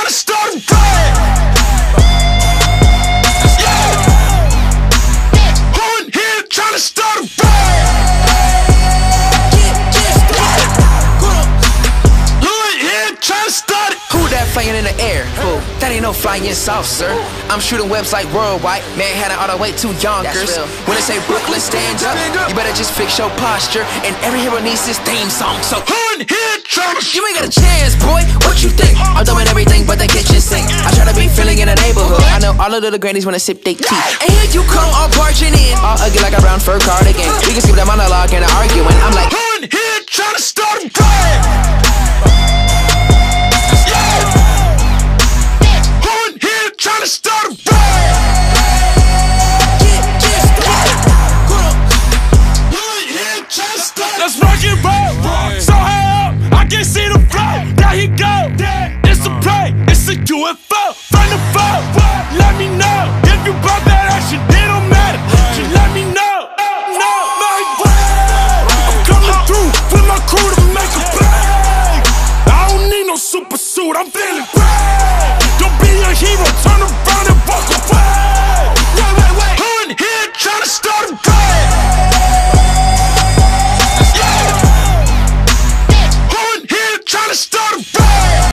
tryna start a riot. Yeah. Who in here tryna start a riot? Who in here tryna start it? Who that flying in the air? Who? That ain't no flying south, sir. I'm shooting webs like worldwide. Manhattan all the way to Yonkers. When they say Brooklyn, stand up, you better just fix your posture. And every hero needs his theme song. So Who in here tryna? you ain't got a chance, boy. What you think? I'm doing everything but the kitchen sink. I try to be feeling in the neighborhood. I know all the little grannies wanna sip their tea. And here you come, all barging in, all ugly like a brown fur cardigan. We can skip the monologue and the arguing. I'm like, Who in here tryna start a riot? Yeah. Who in here tryna start a riot? Who in here tryna start a riot? Let's rock and roll. So high up, I can see